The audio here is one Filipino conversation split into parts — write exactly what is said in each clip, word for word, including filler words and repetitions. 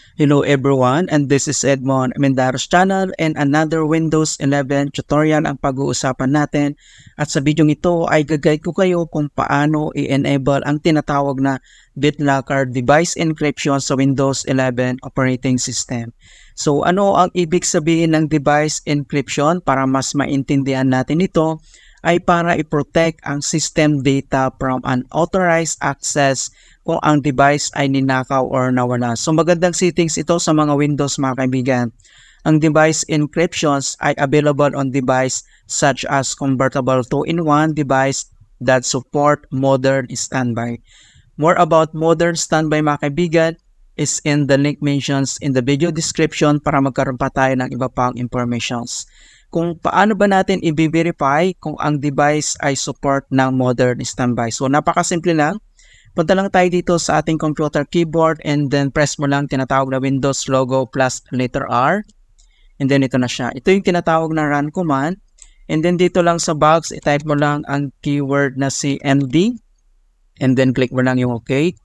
Hello everyone, and this is Edmund, Mindaros channel, and another Windows eleven tutorial ang pag-uusapan natin. At sa video ito ay gagayad ko kayo kung paano i-enable ang tinatawag na Bitlocker device encryption sa Windows eleven operating system. So ano ang ibig sabihin ng device encryption? Para mas maintindihan natin ito, ay para i-protect ang system data from unauthorized access kung ang device ay ninakaw or nawala. So magandang settings ito sa mga Windows mga kaibigan. Ang device encryptions ay available on device such as convertible two in one device that support modern standby. More about modern standby mga kaibigan is in the link mentions in the video description para magkaroon pa tayo ng iba pang informations. Kung paano ba natin i-verify kung ang device ay support ng modern standby. So napakasimple lang. Punta lang tayo dito sa ating computer keyboard and then press mo lang tinatawag na Windows logo plus letter R. And then ito na siya. Ito yung tinatawag na run command. And then dito lang sa box, i-type mo lang ang keyword na C M D. And then click mo lang yung OK.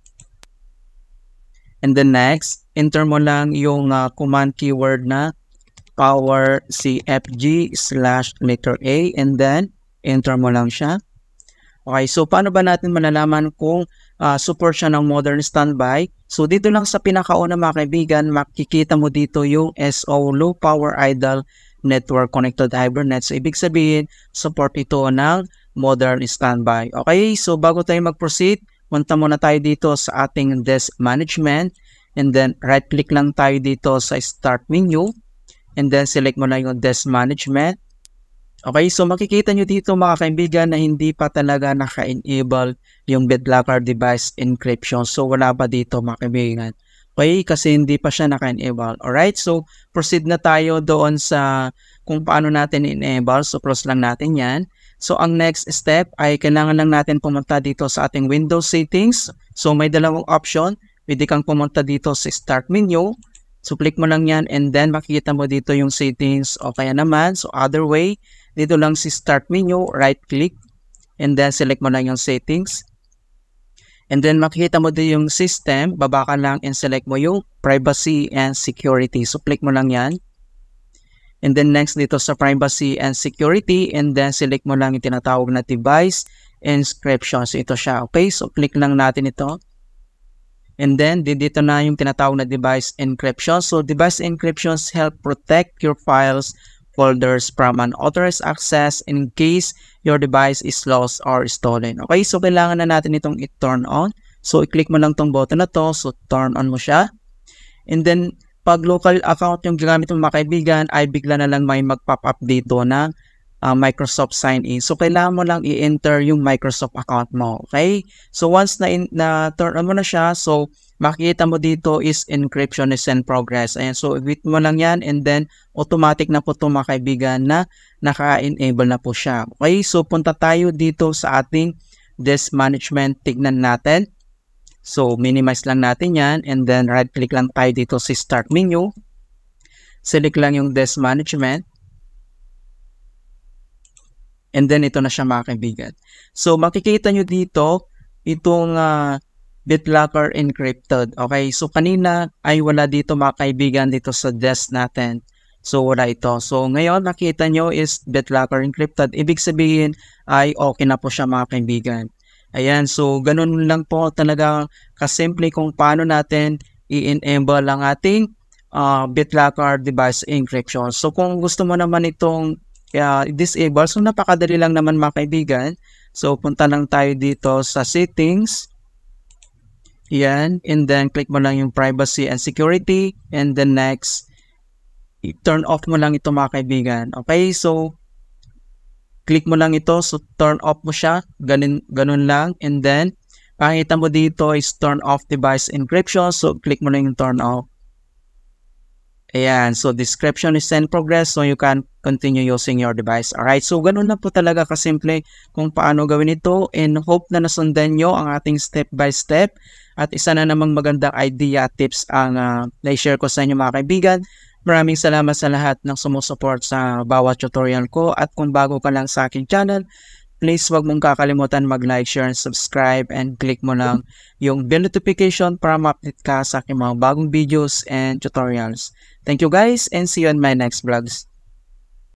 And then next, enter mo lang yung uh, command keyword na power C F G slash letter A. And then enter mo lang siya. Okay, so paano ba natin malalaman kung uh, support siya ng modern standby? So dito lang sa pinakauna mga kaibigan, makikita mo dito yung S O low power idle network connected hibernate. So ibig sabihin, support ito ng modern standby. Okay, so bago tayo mag-proceed, punta muna tayo dito sa ating desk management and then right click lang tayo dito sa start menu and then select mo na yung desk management. Okay, so makikita nyo dito mga kaibigan na hindi pa talaga naka-enable yung Bitlocker device encryption. So wala pa dito mga kaibigan. Okay, kasi hindi pa siya naka-enable. Alright, so proceed na tayo doon sa kung paano natin enable. So close lang natin yan. So ang next step ay kailangan lang natin pumunta dito sa ating Windows settings. So may dalawang option. Pwede kang pumunta dito sa start menu. So click mo lang yan and then makikita mo dito yung settings o kaya naman. So other way, dito lang si start menu, right click and then select mo lang yung settings. And then makikita mo din yung system, baba ka lang and select mo yung privacy and security. So click mo lang yan. And then next dito sa privacy and security and then select mo lang yung tinatawag na device encryption. So ito siya. Okay, so click lang natin ito. And then, dito na yung tinatawag na device encryption. So, device encryptions help protect your files, folders from unauthorized access in case your device is lost or stolen. Okay, so kailangan na natin itong i-turn on. So, i-click mo lang tong button na to. So, turn on mo siya. And then, pag local account yung ginamit mo mga kaibigan, ay bigla na lang may mag-pop up dito na Uh, Microsoft sign in. So, kailangan mo lang i-enter yung Microsoft account mo. Okay? So, once na, in, na turn on mo na siya, so, makikita mo dito is encryption is in progress. Ayan. So, i-wait mo lang yan and then, automatic na po ito mga kaibigan na naka-enable na po siya. Okay? So, punta tayo dito sa ating desk management. Tignan natin. So, minimize lang natin yan and then, right-click lang tayo dito sa start menu. Select lang yung desk management. And then, ito na siya mga kaibigan. So, makikita nyo dito, itong uh, Bitlocker encrypted. Okay, so kanina ay wala dito mga kaibigan dito sa desk natin. So, wala ito. So, ngayon, nakita nyo is Bitlocker encrypted. Ibig sabihin ay okay na po siya mga kaibigan. Ayan, so, ganun lang po talaga kasimple kung paano natin i-enable ang ating uh, Bitlocker device encryption. So, kung gusto mo naman itong Uh, disable. So, napakadali lang naman mga kaibigan. So, punta lang tayo dito sa settings. Yan. And then, click mo lang yung privacy and security. And then, next, turn off mo lang ito mga kaibigan. Okay? So, click mo lang ito. So, turn off mo siya. Ganun, ganun lang. And then, pakita mo dito is turn off device encryption. So, click mo lang yung turn off. Ayan, so description is in progress so you can continue using your device. Alright, so ganun na po talaga kasimple kung paano gawin ito and hope na nasundan nyo ang ating step by step at isa na namang magandang idea tips ang uh, na-share ko sa inyo mga kaibigan. Maraming salamat sa lahat ng sumusuport sa bawat tutorial ko at kung bago ka lang sa aking channel, please wag mong kakalimutan mag-like, share, and subscribe, and click mo lang yung bell notification para ma-update ka sa aking mga bagong videos and tutorials. Thank you guys, and see you in my next vlogs.